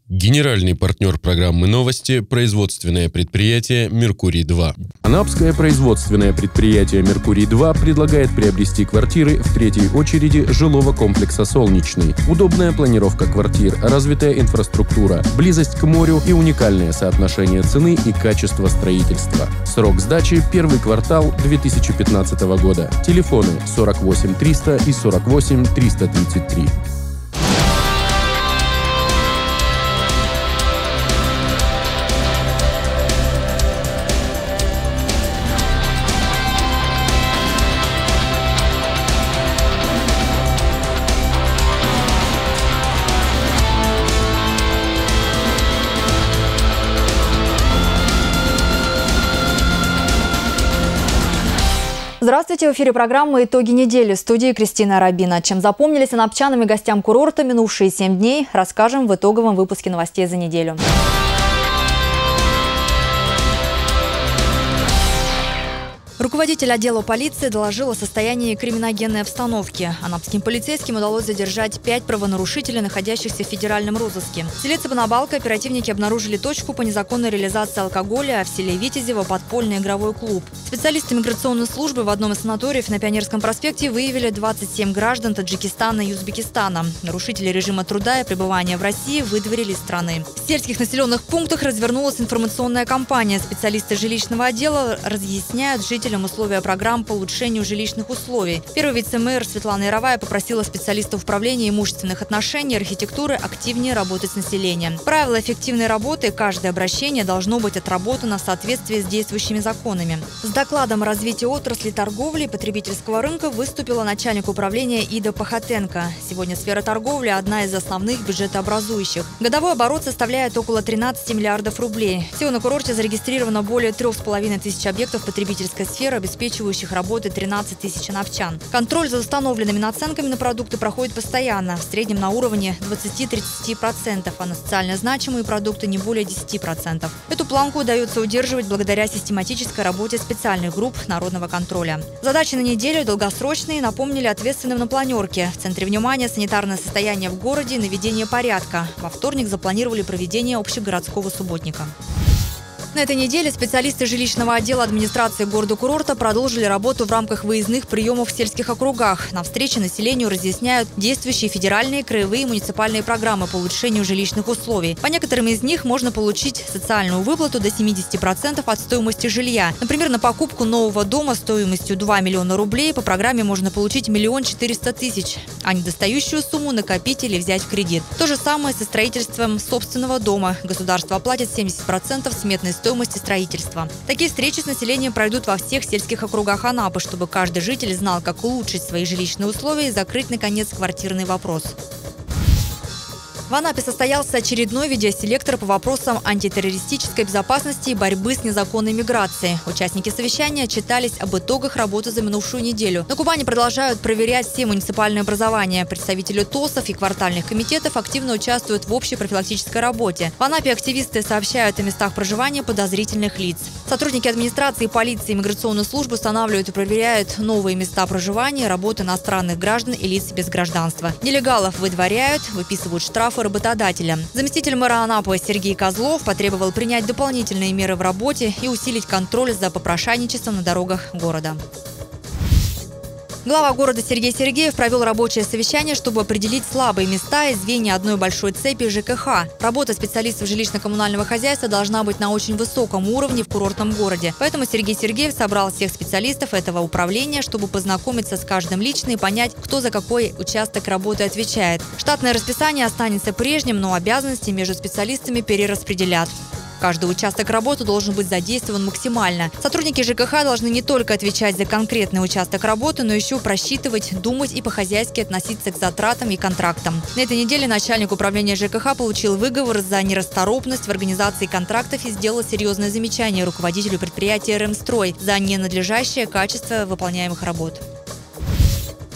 Генеральный партнер программы «Новости» – производственное предприятие «Меркурий-2». Анапское производственное предприятие «Меркурий-2» предлагает приобрести квартиры в третьей очереди жилого комплекса «Солнечный». Удобная планировка квартир, развитая инфраструктура, близость к морю и уникальное соотношение цены и качества строительства. Срок сдачи – первый квартал 2015 года. Телефоны 48 300 и 48 333. Здравствуйте, в эфире программы «Итоги недели», в студии Кристина Рабина. Чем запомнились анапчанам и гостям курорта минувшие 7 дней, расскажем в итоговом выпуске новостей за неделю. Руководитель отдела полиции доложил о состоянии криминогенной обстановки. Анапским полицейским удалось задержать 5 правонарушителей, находящихся в федеральном розыске. В селе Цыбанабалка оперативники обнаружили точку по незаконной реализации алкоголя, а в селе Витязево – подпольный игровой клуб. Специалисты миграционной службы в одном из санаториев на Пионерском проспекте выявили 27 граждан Таджикистана и Узбекистана. Нарушители режима труда и пребывания в России выдворили из страны. В сельских населенных пунктах развернулась информационная кампания. Специалисты жилищного отдела разъясняют жителям условия программ по улучшению жилищных условий. Первый вице-мэр Светлана Яровая попросила специалистов управления имущественных отношений и архитектуры активнее работать с населением. Правила эффективной работы: каждое обращение должно быть отработано в соответствии с действующими законами. С докладом о развитии отрасли торговли и потребительского рынка выступила начальник управления Ида Пахотенко. Сегодня сфера торговли – одна из основных бюджетообразующих. Годовой оборот составляет около 13 миллиардов рублей. Всего на курорте зарегистрировано более 3,5 тысяч объектов потребительской сферы, обеспечивающих работы 13 тысяч анапчан. Контроль за установленными наценками на продукты проходит постоянно, в среднем на уровне 20-30%, а на социально значимые продукты не более 10%. Эту планку удается удерживать благодаря систематической работе специальных групп народного контроля. Задачи на неделю долгосрочные, напомнили ответственным на планерке. В центре внимания санитарное состояние в городе и наведение порядка. Во вторник запланировали проведение общегородского субботника. На этой неделе специалисты жилищного отдела администрации города-курорта продолжили работу в рамках выездных приемов в сельских округах. На встрече населению разъясняют действующие федеральные, краевые и муниципальные программы по улучшению жилищных условий. По некоторым из них можно получить социальную выплату до 70% от стоимости жилья. Например, на покупку нового дома стоимостью 2 миллиона рублей по программе можно получить 1 400 000, а недостающую сумму накопить или взять в кредит. То же самое со строительством собственного дома. Государство оплатит 70% сметной стоимости строительства. Такие встречи с населением пройдут во всех сельских округах Анапы, чтобы каждый житель знал, как улучшить свои жилищные условия и закрыть, наконец, квартирный вопрос. В Анапе состоялся очередной видеоселектор по вопросам антитеррористической безопасности и борьбы с незаконной миграцией. Участники совещания отчитались об итогах работы за минувшую неделю. На Кубани продолжают проверять все муниципальные образования. Представители ТОСов и квартальных комитетов активно участвуют в общей профилактической работе. В Анапе активисты сообщают о местах проживания подозрительных лиц. Сотрудники администрации, полиции и миграционной службы устанавливают и проверяют новые места проживания, работы иностранных граждан и лиц без гражданства. Нелегалов выдворяют, выписывают штрафы работодателям. Заместитель мэра Анапы Сергей Козлов потребовал принять дополнительные меры в работе и усилить контроль за попрошайничеством на дорогах города. Глава города Сергей Сергеев провел рабочее совещание, чтобы определить слабые места и звенья одной большой цепи ЖКХ. Работа специалистов жилищно-коммунального хозяйства должна быть на очень высоком уровне в курортном городе. Поэтому Сергей Сергеев собрал всех специалистов этого управления, чтобы познакомиться с каждым лично и понять, кто за какой участок работы отвечает. Штатное расписание останется прежним, но обязанности между специалистами перераспределят. Каждый участок работы должен быть задействован максимально. Сотрудники ЖКХ должны не только отвечать за конкретный участок работы, но еще просчитывать, думать и по-хозяйски относиться к затратам и контрактам. На этой неделе начальник управления ЖКХ получил выговор за нерасторопность в организации контрактов и сделал серьезное замечание руководителю предприятия «Ремстрой» за ненадлежащее качество выполняемых работ.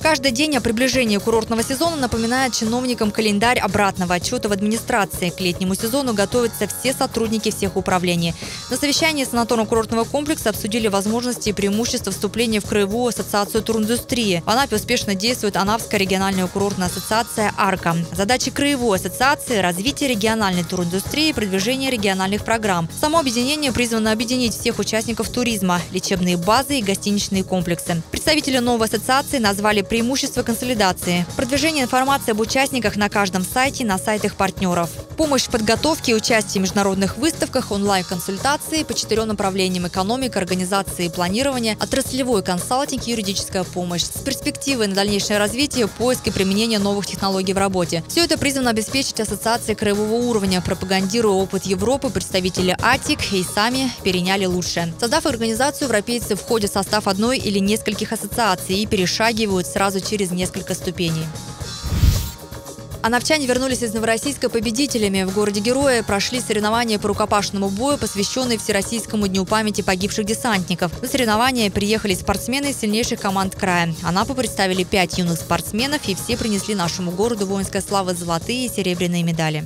Каждый день о приближении курортного сезона напоминает чиновникам календарь обратного отчета в администрации. К летнему сезону готовятся все сотрудники всех управлений. На совещании санаторно-курортного комплекса обсудили возможности и преимущества вступления в Краевую ассоциацию туриндустрии. В Анапе успешно действует Анапская региональная курортная ассоциация «Арка». Задачи Краевой ассоциации – развитие региональной туриндустрии и продвижение региональных программ. Само объединение призвано объединить всех участников туризма, лечебные базы и гостиничные комплексы. Представители новой ассоциации назвали преимущества консолидации. Продвижение информации об участниках на каждом сайте, на сайтах партнеров. Помощь в подготовке и участии в международных выставках, онлайн-консультации по 4 направлениям: экономика, организация и планирование, отраслевой консалтинг и юридическая помощь. С перспективой на дальнейшее развитие, поиск и применение новых технологий в работе. Все это призвано обеспечить ассоциации краевого уровня. Пропагандируя опыт Европы, представители АТИК и сами переняли лучшее. Создав организацию, европейцы входят в состав одной или нескольких ассоциаций и перешагивают сразу через несколько ступеней. Анапчане вернулись из Новороссийска победителями. В городе-герое прошли соревнования по рукопашному бою, посвященные Всероссийскому дню памяти погибших десантников. На соревнования приехали спортсмены из сильнейших команд края. Анапу представили 5 юных спортсменов, и все принесли нашему городу воинской славы золотые и серебряные медали.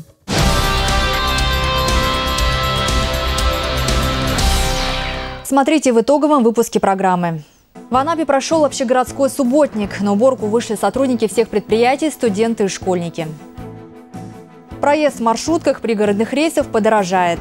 Смотрите в итоговом выпуске программы. В Анапе прошел общегородской субботник. На уборку вышли сотрудники всех предприятий, студенты и школьники. Проезд в маршрутках пригородных рейсов подорожает.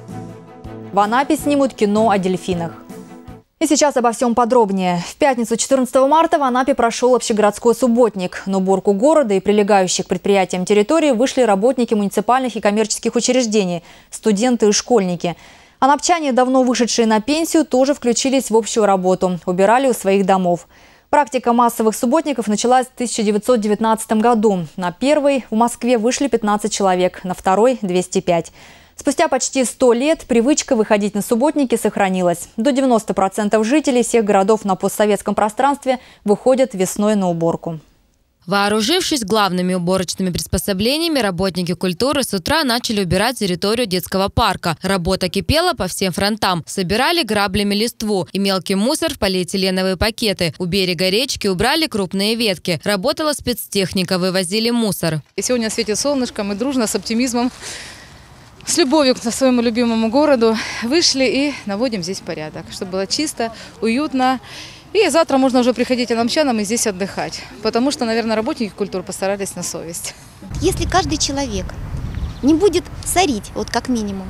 В Анапе снимут кино о дельфинах. И сейчас обо всем подробнее. В пятницу 14 марта в Анапе прошел общегородской субботник. На уборку города и прилегающих к предприятиям территории вышли работники муниципальных и коммерческих учреждений, студенты и школьники. Анапчане, давно вышедшие на пенсию, тоже включились в общую работу. Убирали у своих домов. Практика массовых субботников началась в 1919 году. На первый в Москве вышли 15 человек, на второй – 205. Спустя почти 100 лет привычка выходить на субботники сохранилась. До 90% жителей всех городов на постсоветском пространстве выходят весной на уборку. Вооружившись главными уборочными приспособлениями, работники культуры с утра начали убирать территорию детского парка. Работа кипела по всем фронтам. Собирали граблями листву и мелкий мусор в полиэтиленовые пакеты. У берега речки убрали крупные ветки. Работала спецтехника, вывозили мусор. И сегодня светит солнышко, мы дружно, с оптимизмом, с любовью к своему любимому городу вышли и наводим здесь порядок, чтобы было чисто, уютно. И завтра можно уже приходить анапчанам и здесь отдыхать, потому что, наверное, работники культуры постарались на совесть. Если каждый человек не будет сорить, вот как минимум,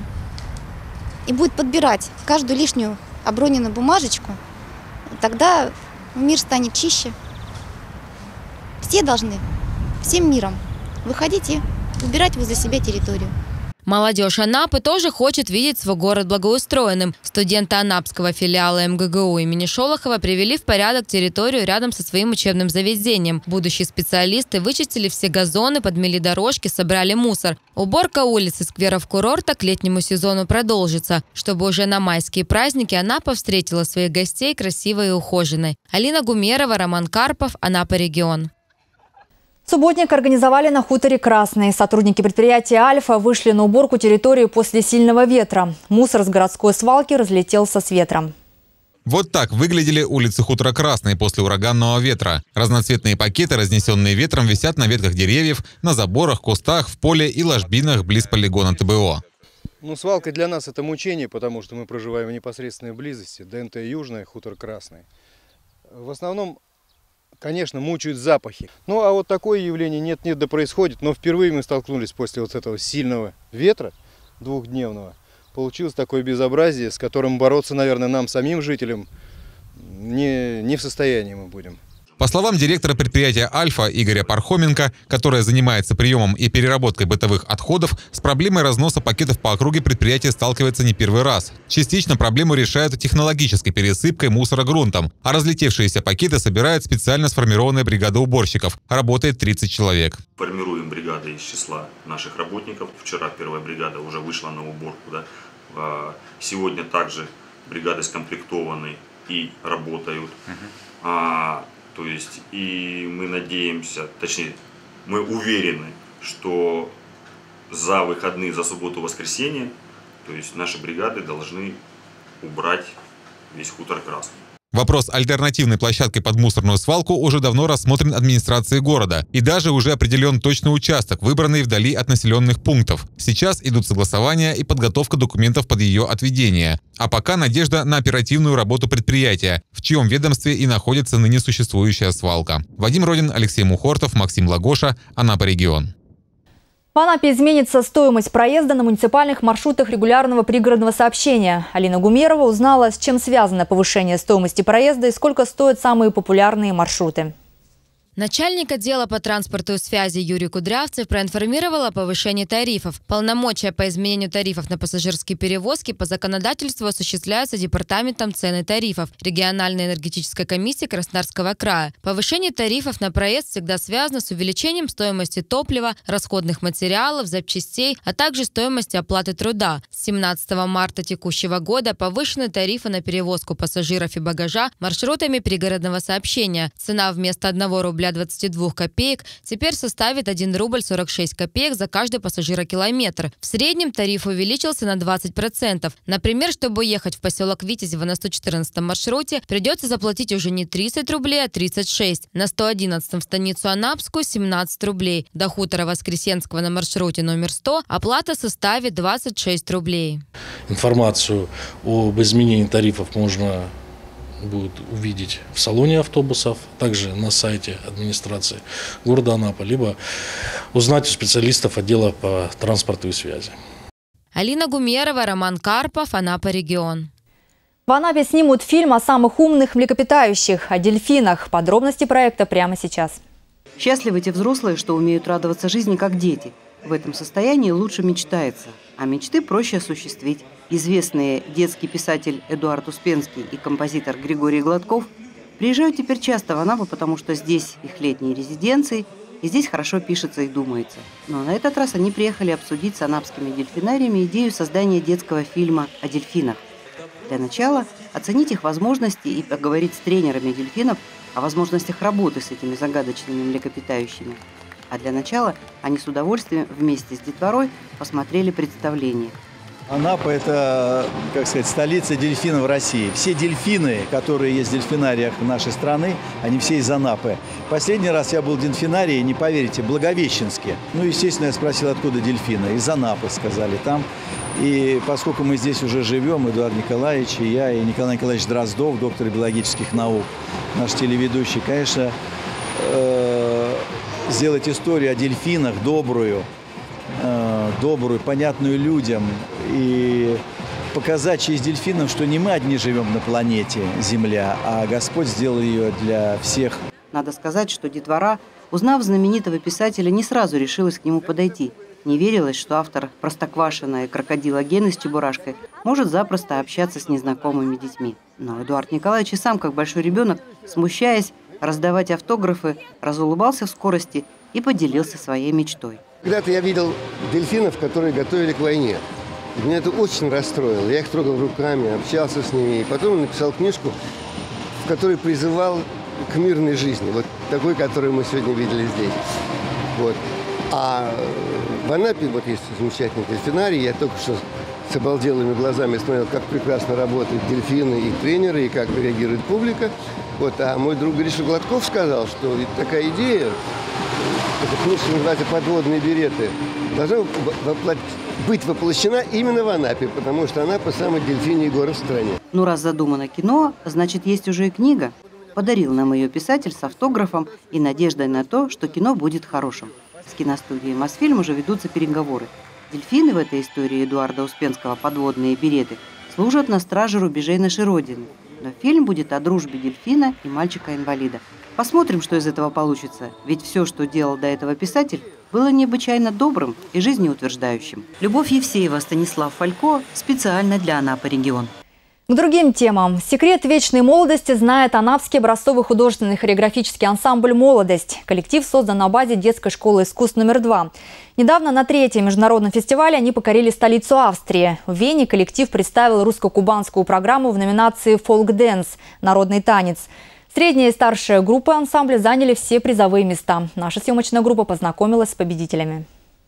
и будет подбирать каждую лишнюю оброненную бумажечку, тогда мир станет чище. Все должны всем миром выходить и убирать возле себя территорию. Молодежь Анапы тоже хочет видеть свой город благоустроенным. Студенты анапского филиала МГГУ имени Шолохова привели в порядок территорию рядом со своим учебным заведением. Будущие специалисты вычистили все газоны, подмели дорожки, собрали мусор. Уборка улиц и скверов курорта к летнему сезону продолжится, чтобы уже на майские праздники Анапа встретила своих гостей красивой и ухоженной. Алина Гумерова, Роман Карпов, Анапа регион. Субботник организовали на хуторе Красный. Сотрудники предприятия «Альфа» вышли на уборку территории после сильного ветра. Мусор с городской свалки разлетелся с ветром. Вот так выглядели улицы хутора Красный после ураганного ветра. Разноцветные пакеты, разнесенные ветром, висят на ветках деревьев, на заборах, кустах, в поле и ложбинах близ полигона ТБО. Свалка для нас это мучение, потому что мы проживаем в непосредственной близости. ДНТ Южная, хутор Красный. В основном, конечно, мучают запахи. А вот такое явление нет-нет да происходит. Но впервые мы столкнулись после вот этого сильного ветра двухдневного. Получилось такое безобразие, с которым бороться, наверное, нам, самим жителям, не в состоянии мы будем. По словам директора предприятия «Альфа» Игоря Пархоменко, которое занимается приемом и переработкой бытовых отходов, с проблемой разноса пакетов по округе предприятие сталкивается не первый раз. Частично проблему решают технологической пересыпкой мусора грунтом, а разлетевшиеся пакеты собирает специально сформированная бригада уборщиков. Работает 30 человек. Формируем бригады из числа наших работников. Вчера первая бригада уже вышла на уборку. Сегодня также бригады скомплектованы и работают. То есть и мы надеемся, точнее, мы уверены, что за выходные, за субботу-воскресенье, то есть наши бригады должны убрать весь хутор Красный. Вопрос альтернативной площадки под мусорную свалку уже давно рассмотрен администрацией города. И даже уже определен точный участок, выбранный вдали от населенных пунктов. Сейчас идут согласования и подготовка документов под ее отведение. А пока надежда на оперативную работу предприятия, в чьем ведомстве и находится ныне существующая свалка. Вадим Родин, Алексей Мухортов, Максим Лагоша, Анапа регион. В Анапе изменится стоимость проезда на муниципальных маршрутах регулярного пригородного сообщения. Алина Гумерова узнала, с чем связано повышение стоимости проезда и сколько стоят самые популярные маршруты. Начальник отдела по транспорту и связи Юрий Кудрявцев проинформировал о повышении тарифов. Полномочия по изменению тарифов на пассажирские перевозки по законодательству осуществляются Департаментом цен и тарифов Региональной энергетической комиссии Краснодарского края. Повышение тарифов на проезд всегда связано с увеличением стоимости топлива, расходных материалов, запчастей, а также стоимости оплаты труда. С 17 марта текущего года повышены тарифы на перевозку пассажиров и багажа маршрутами пригородного сообщения. Цена вместо 1 рубля 22 копеек теперь составит 1 рубль 46 копеек за каждый пассажирокилометр. В среднем тариф увеличился на 20%. Например, чтобы ехать в поселок Витязево на 114 маршруте, придется заплатить уже не 30 рублей, а 36. На 111 в станицу Анапскую 17 рублей. До хутора Воскресенского на маршруте номер 100 оплата составит 26 рублей. Информацию об изменении тарифов можно будет увидеть в салоне автобусов, также на сайте администрации города Анапа, либо узнать у специалистов отдела по транспорту и связи. Алина Гумерова, Роман Карпов, Анапа регион. В Анапе снимут фильм о самых умных млекопитающих, о дельфинах. Подробности проекта прямо сейчас. Счастливы те взрослые, что умеют радоваться жизни, как дети. В этом состоянии лучше мечтается, а мечты проще осуществить. Известные детский писатель Эдуард Успенский и композитор Григорий Гладков приезжают теперь часто в Анапу, потому что здесь их летние резиденции, и здесь хорошо пишется и думается. Но на этот раз они приехали обсудить с анапскими дельфинариями идею создания детского фильма о дельфинах. Для начала оценить их возможности и поговорить с тренерами дельфинов о возможностях работы с этими загадочными млекопитающими. А для начала они с удовольствием вместе с детворой посмотрели представление. Анапа – это, как сказать, столица дельфинов России. Все дельфины, которые есть в дельфинариях нашей страны, они все из Анапы. Последний раз я был в дельфинарии, не поверите, Благовещенске. Ну, естественно, я спросил, откуда дельфины. Из Анапы, сказали там. И поскольку мы здесь уже живем, Эдуард Николаевич и я, и Николай Николаевич Дроздов, доктор биологических наук, наш телеведущий, конечно, сделать историю о дельфинах добрую, понятную людям и показать через дельфинов, что не мы одни живем на планете Земля, а Господь сделал ее для всех. Надо сказать, что детвора, узнав знаменитого писателя, не сразу решилась к нему подойти. Не верилось, что автор «Простоквашино» и «Крокодила Гены» с Чебурашкой может запросто общаться с незнакомыми детьми. Но Эдуард Николаевич и сам, как большой ребенок, смущаясь раздавать автографы, разулыбался в скорости и поделился своей мечтой. Когда-то я видел дельфинов, которые готовили к войне. Меня это очень расстроило. Я их трогал руками, общался с ними. И потом написал книжку, в которой призывал к мирной жизни. Вот такой, которую мы сегодня видели здесь. Вот. А в Анапе вот есть замечательный дельфинарий. Я только что с обалделыми глазами смотрел, как прекрасно работают дельфины и тренеры, и как реагирует публика. Вот. А мой друг Гриша Гладков сказал, что ведь такая идея, эта книжка называется «Подводные береты», должна быть воплощена именно в Анапе, потому что Анапа – самый дельфиний город в стране. Ну, раз задумано кино, значит, есть уже и книга. Подарил нам ее писатель с автографом и надеждой на то, что кино будет хорошим. С киностудией «Мосфильм» уже ведутся переговоры. Дельфины в этой истории Эдуарда Успенского «Подводные береты» служат на страже рубежей нашей Родины. Но фильм будет о дружбе дельфина и мальчика-инвалида. Посмотрим, что из этого получится. Ведь все, что делал до этого писатель, было необычайно добрым и жизнеутверждающим. Любовь Евсеева, Станислав Фалько, специально для Анапа регион. К другим темам. Секрет вечной молодости знает анапский образцовый художественный хореографический ансамбль «Молодость». Коллектив создан на базе детской школы искусств номер 2. Недавно на 3-м международном фестивале они покорили столицу Австрии. В Вене коллектив представил русско-кубанскую программу в номинации «Фолк-дэнс» – «Народный танец». Средняя и старшая группы ансамбля заняли все призовые места. Наша съемочная группа познакомилась с победителями.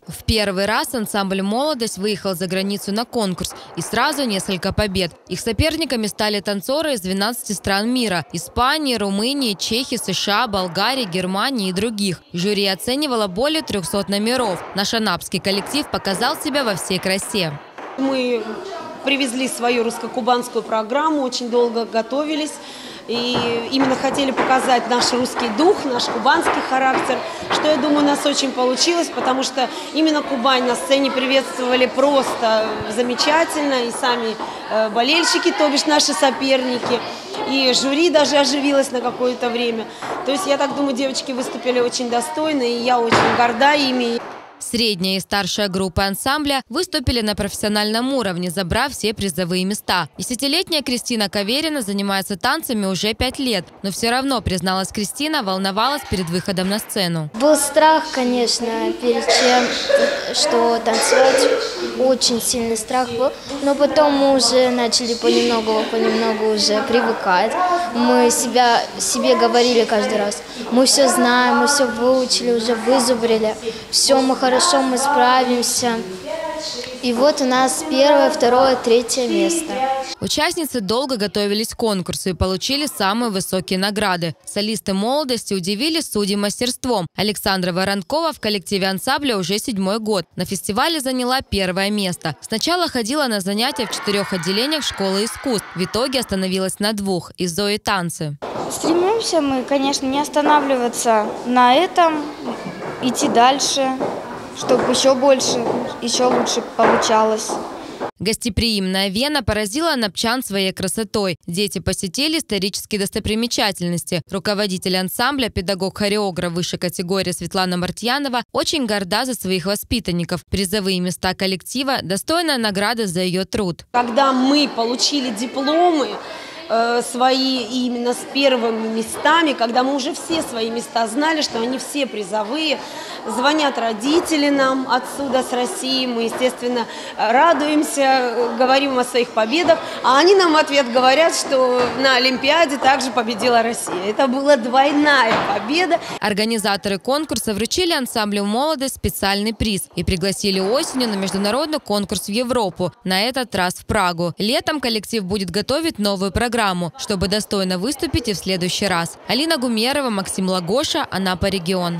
В первый раз ансамбль «Молодость» выехал за границу на конкурс и сразу несколько побед. Их соперниками стали танцоры из 12 стран мира – Испании, Румынии, Чехии, США, Болгарии, Германии и других. Жюри оценивало более 300 номеров. Наш анапский коллектив показал себя во всей красе. Мы привезли свою русско-кубанскую программу, очень долго готовились. И именно хотели показать наш русский дух, наш кубанский характер, что, я думаю, у нас очень получилось, потому что именно Кубань на сцене приветствовали просто замечательно, и сами болельщики, то бишь наши соперники, и жюри даже оживилось на какое-то время. То есть, я так думаю, девочки выступили очень достойно, и я очень горда ими. Средняя и старшая группы ансамбля выступили на профессиональном уровне, забрав все призовые места. Десятилетняя Кристина Каверина занимается танцами уже 5 лет, но все равно, призналась Кристина, волновалась перед выходом на сцену. Был страх, конечно, перед тем, что танцевать. Очень сильный страх был, но потом мы уже начали понемногу уже привыкать. Мы себе говорили каждый раз: мы все знаем, мы все выучили, уже вызубрили, все, мы хорошо, мы справимся. И вот у нас 1-е, 2-е, 3-е место. Участницы долго готовились к конкурсу и получили самые высокие награды. Солисты «Молодости» удивили судей мастерством. Александра Воронкова в коллективе ансамбля уже 7-й год. На фестивале заняла 1-е место. Сначала ходила на занятия в 4 отделениях школы искусств. В итоге остановилась на 2 – из Зои танцы. Стремимся мы, конечно, не останавливаться на этом, идти дальше, чтобы еще больше, еще лучше получалось. Гостеприимная Вена поразила анапчан своей красотой. Дети посетили исторические достопримечательности. Руководитель ансамбля, педагог-хореограф высшей категории Светлана Мартьянова очень горда за своих воспитанников. Призовые места коллектива – достойная награда за ее труд. Когда мы получили дипломы свои именно с первыми местами, когда мы уже все свои места знали, что они все призовые, звонят родители нам отсюда, с России, мы, естественно, радуемся, говорим о своих победах, а они нам в ответ говорят, что на Олимпиаде также победила Россия. Это была двойная победа. Организаторы конкурса вручили ансамблю «Молодость» специальный приз и пригласили осенью на международный конкурс в Европу, на этот раз в Прагу. Летом коллектив будет готовить новую программу, чтобы достойно выступить и в следующий раз. Алина Гумерова, Максим Лагоша, Анапа регион.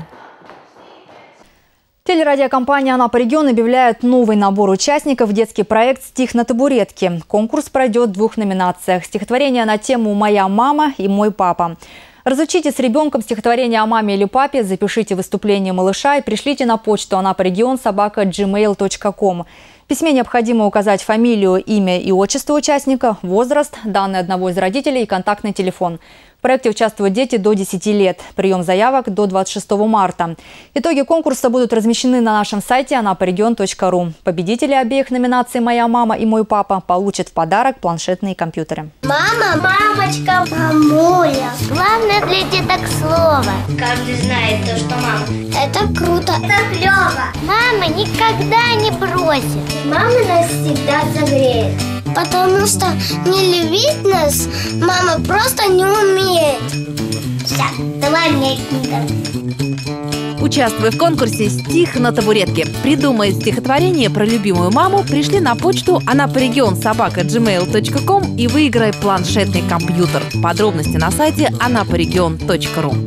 Телерадиокомпания «Анапа регион» объявляет новый набор участников в детский проект «Стих на табуретке». Конкурс пройдет в 2 номинациях – стихотворение на тему «Моя мама» и «Мой папа». Разучите с ребенком стихотворение о маме или папе, запишите выступление малыша и пришлите на почту anaparegion@gmail.com. В письме необходимо указать фамилию, имя и отчество участника, возраст, данные одного из родителей и контактный телефон. В проекте участвуют дети до 10 лет. Прием заявок до 26 марта. Итоги конкурса будут размещены на нашем сайте anaparegion.ru. Победители обеих номинаций «Моя мама» и «Мой папа» получат в подарок планшетные компьютеры. Мама, мамочка, мамуля. Главное для деток слово. Каждый знает то, что мама. Это круто. Это клево. Мама никогда не бросит. Мама нас всегда согреет. Потому что не любить нас мама просто не умеет. Все, давай мне книга. Участвуй в конкурсе «Стих на табуретке». Придумай стихотворение про любимую маму, пришли на почту anaparegion@gmail.com и выиграй планшетный компьютер. Подробности на сайте anaparegion.ru.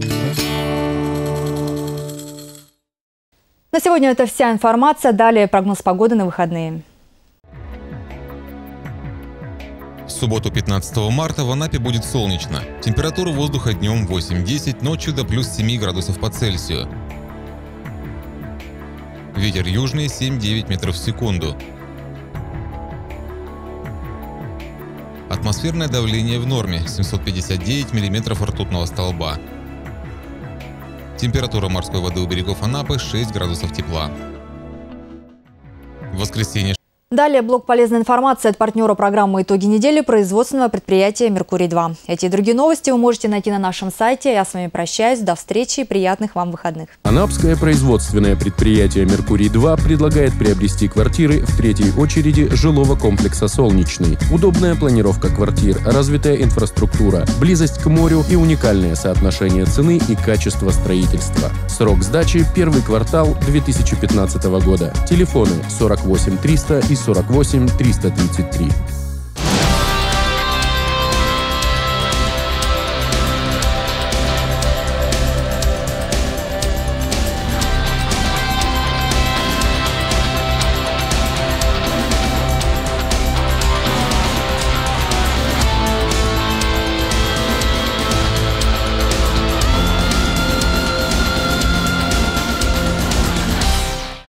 На сегодня это вся информация. Далее прогноз погоды на выходные. В субботу 15 марта в Анапе будет солнечно. Температура воздуха днем 8-10, ночью до плюс 7 градусов по Цельсию. Ветер южный 7-9 метров в секунду. Атмосферное давление в норме 759 миллиметров ртутного столба. Температура морской воды у берегов Анапы 6 градусов тепла. В воскресенье Далее блок полезной информации от партнера программы «Итоги недели» производственного предприятия «Меркурий-2». Эти и другие новости вы можете найти на нашем сайте. Я с вами прощаюсь. До встречи и приятных вам выходных. Анапское производственное предприятие «Меркурий-2» предлагает приобрести квартиры в третьей очереди жилого комплекса «Солнечный». Удобная планировка квартир, развитая инфраструктура, близость к морю и уникальное соотношение цены и качества строительства. Срок сдачи – первый квартал 2015 года. Телефоны 48 300 и 48 333.